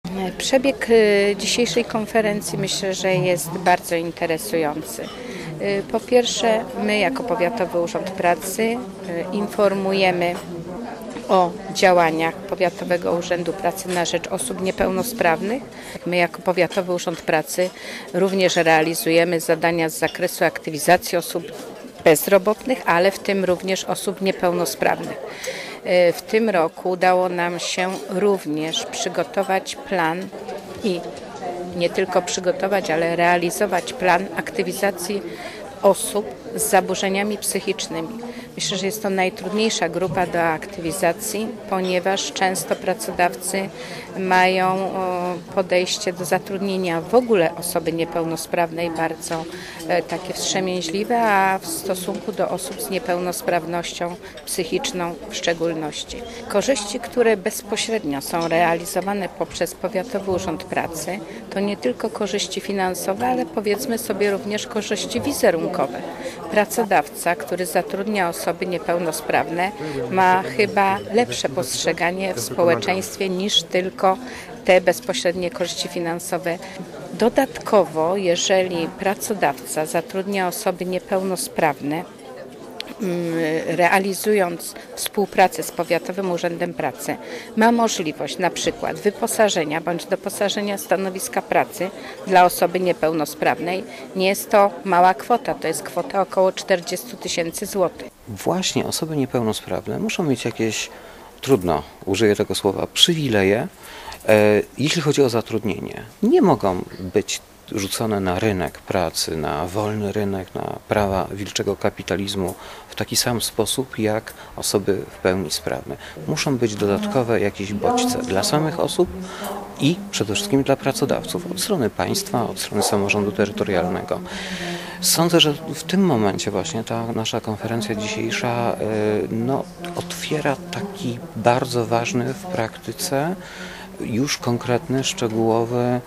Przebieg dzisiejszej konferencji myślę, że jest bardzo interesujący. Po pierwsze, my jako Powiatowy Urząd Pracy informujemy o działaniach Powiatowego Urzędu Pracy na rzecz osób niepełnosprawnych. My jako Powiatowy Urząd Pracy również realizujemy zadania z zakresu aktywizacji osób bezrobotnych, ale w tym również osób niepełnosprawnych. W tym roku udało nam się również przygotować plan i nie tylko przygotować, ale realizować plan aktywizacji osób z zaburzeniami psychicznymi. Myślę, że jest to najtrudniejsza grupa do aktywizacji, ponieważ często pracodawcy mają podejście do zatrudnienia w ogóle osoby niepełnosprawnej bardzo takie wstrzemięźliwe, a w stosunku do osób z niepełnosprawnością psychiczną w szczególności. Korzyści, które bezpośrednio są realizowane poprzez Powiatowy Urząd Pracy, to nie tylko korzyści finansowe, ale powiedzmy sobie również korzyści wizerunkowe. Pracodawca, który zatrudnia osoby niepełnosprawne, ma chyba lepsze postrzeganie w społeczeństwie niż tylko te bezpośrednie korzyści finansowe. Dodatkowo, jeżeli pracodawca zatrudnia osoby niepełnosprawne, realizując współpracę z Powiatowym Urzędem Pracy, ma możliwość na przykład wyposażenia bądź doposażenia stanowiska pracy dla osoby niepełnosprawnej. Nie jest to mała kwota, to jest kwota około 40 000 złotych. Właśnie osoby niepełnosprawne muszą mieć jakieś, trudno użyję tego słowa, przywileje, jeśli chodzi o zatrudnienie. Nie mogą być rzucone na rynek pracy, na wolny rynek, na prawa wilczego kapitalizmu w taki sam sposób jak osoby w pełni sprawne. Muszą być dodatkowe jakieś bodźce dla samych osób i przede wszystkim dla pracodawców od strony państwa, od strony samorządu terytorialnego. Sądzę, że w tym momencie właśnie ta nasza konferencja dzisiejsza otwiera taki bardzo ważny w praktyce, już konkretny, szczegółowy,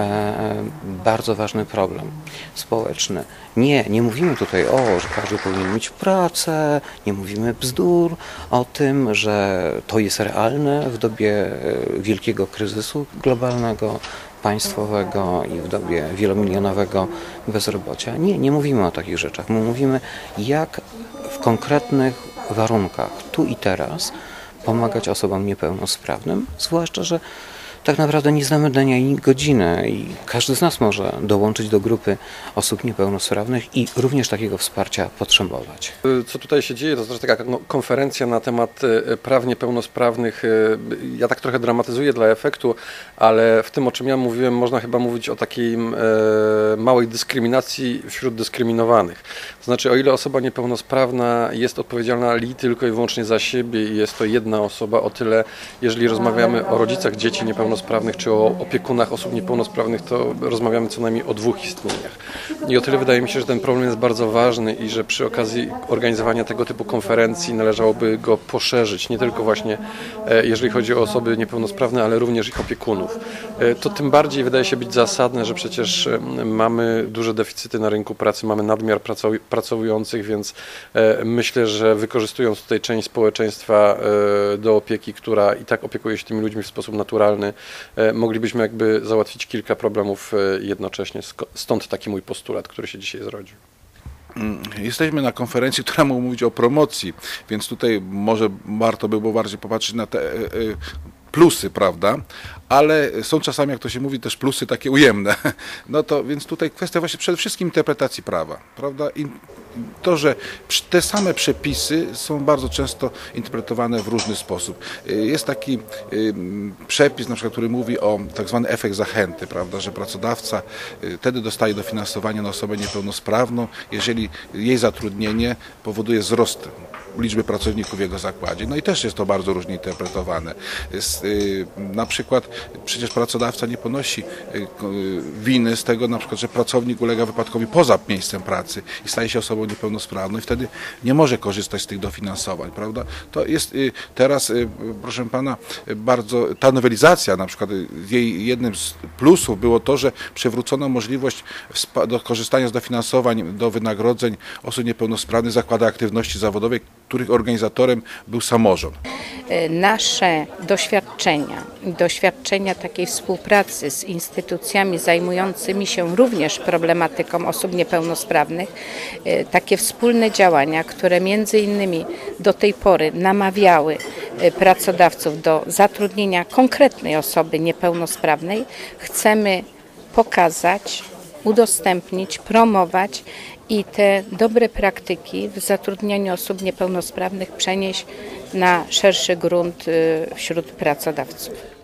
bardzo ważny problem społeczny. Nie mówimy tutaj że każdy powinien mieć pracę, nie mówimy bzdur o tym, że to jest realne w dobie wielkiego kryzysu globalnego, państwowego i w dobie wielomilionowego bezrobocia. Nie mówimy o takich rzeczach. My mówimy, jak w konkretnych warunkach, tu i teraz, pomagać osobom niepełnosprawnym, zwłaszcza, że tak naprawdę nie znamy dnia i godziny i każdy z nas może dołączyć do grupy osób niepełnosprawnych i również takiego wsparcia potrzebować. Co tutaj się dzieje, to znaczy taka konferencja na temat praw niepełnosprawnych. Ja tak trochę dramatyzuję dla efektu, ale w tym, o czym ja mówiłem, można chyba mówić o takiej małej dyskryminacji wśród dyskryminowanych. To znaczy, o ile osoba niepełnosprawna jest odpowiedzialna tylko i wyłącznie za siebie i jest to jedna osoba, o tyle, jeżeli rozmawiamy o rodzicach dzieci niepełnosprawnych czy o opiekunach osób niepełnosprawnych, to rozmawiamy co najmniej o dwóch istnieniach. I o tyle wydaje mi się, że ten problem jest bardzo ważny i że przy okazji organizowania tego typu konferencji należałoby go poszerzyć, nie tylko właśnie jeżeli chodzi o osoby niepełnosprawne, ale również ich opiekunów. To tym bardziej wydaje się być zasadne, że przecież mamy duże deficyty na rynku pracy, mamy nadmiar pracujących, więc myślę, że wykorzystując tutaj część społeczeństwa do opieki, która i tak opiekuje się tymi ludźmi w sposób naturalny, moglibyśmy jakby załatwić kilka problemów jednocześnie. Stąd taki mój postulat, który się dzisiaj zrodził. Jesteśmy na konferencji, która ma mówić o promocji, więc tutaj może warto by było bardziej popatrzeć na te plusy, prawda? Ale są czasami, jak to się mówi, też plusy takie ujemne. No to więc tutaj kwestia właśnie przede wszystkim interpretacji prawa, prawda? I to, że te same przepisy są bardzo często interpretowane w różny sposób. Jest taki przepis, na przykład, który mówi o tak zwany efekt zachęty, prawda? Że pracodawca wtedy dostaje dofinansowanie na osobę niepełnosprawną, jeżeli jej zatrudnienie powoduje wzrost liczby pracowników w jego zakładzie. No i też jest to bardzo różnie interpretowane. Na przykład przecież pracodawca nie ponosi winy z tego, na przykład, że pracownik ulega wypadkowi poza miejscem pracy i staje się osobą niepełnosprawną i wtedy nie może korzystać z tych dofinansowań, prawda? To jest teraz, proszę pana, bardzo ta nowelizacja, na przykład jej jednym z plusów było to, że przywrócono możliwość do korzystania z dofinansowań do wynagrodzeń osób niepełnosprawnych w zakładach aktywności zawodowej, których organizatorem był samorząd. Nasze doświadczenie doświadczenia takiej współpracy z instytucjami zajmującymi się również problematyką osób niepełnosprawnych, takie wspólne działania, które między innymi do tej pory namawiały pracodawców do zatrudnienia konkretnej osoby niepełnosprawnej, chcemy pokazać, udostępnić, promować i te dobre praktyki w zatrudnianiu osób niepełnosprawnych przenieść na szerszy grunt wśród pracodawców.